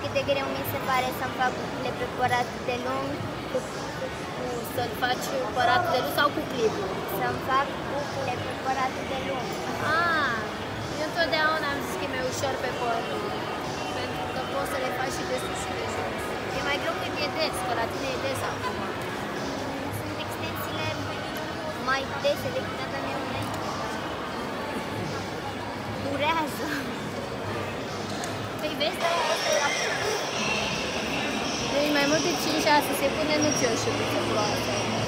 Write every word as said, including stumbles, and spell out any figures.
de greu mi se pare să-mi fac cucule pe părat de lung. Cu, cu, să-l faci păratul de lung sau cu clipul? Să-mi fac cucule pe păratul de lung. Ah, eu întotdeauna am zis că e mai ușor pe păr. Pentru că poți să le faci și de sus și de jos. E mai greu când e des, că la tine e des acum. Sunt extensiile mai dese decât aveam eu înainte. Durează. Păi vezi, dar asta e la deci mai mult de cinci șase se pune nu ți-o șubiță groasă.